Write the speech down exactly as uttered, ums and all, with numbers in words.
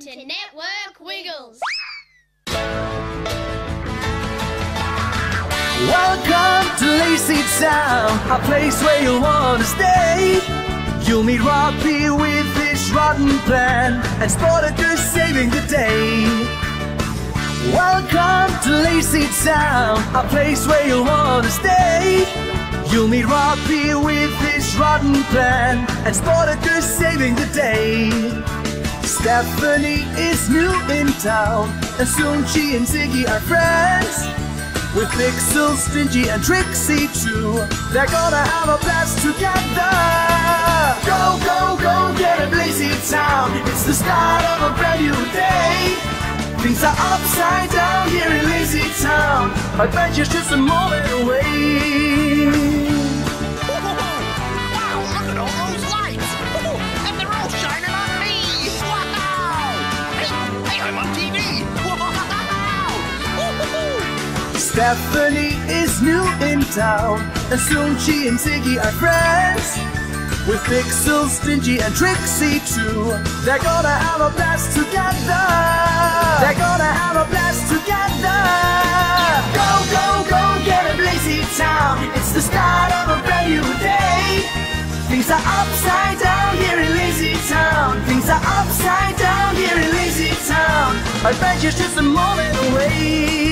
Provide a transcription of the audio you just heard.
to Network Wiggles. Welcome to Lazytown, a place where you'll want to stay. You'll meet Robbie with his rotten plan and Spartacus saving the day. Welcome to Lazytown, a place where you'll want to stay. You'll meet Robbie with his rotten plan and Spartacus saving the day. Stephanie is new in town, and soon she and Ziggy are friends. With Pixel, Stingy, and Trixie too, they're gonna have a blast together. Go, go, go, get a Lazytown. It's the start of a brand new day. Things are upside down here in Lazytown. Adventure's just a moment away. Wow, look at all those lights! And they're all shining on me! Wow! Hey, hey, I'm on T V! Wow! Stephanie is new in town, and soon she and Ziggy are friends. With Pixel, Stingy, and Trixie too, they're gonna have a blast together. They're gonna have a blast together. Go, go, go, get a Lazytown. It's the start of a brand new day. Things are upside down here in Lazytown. Things are upside down here in Lazytown. Adventure's just a moment away.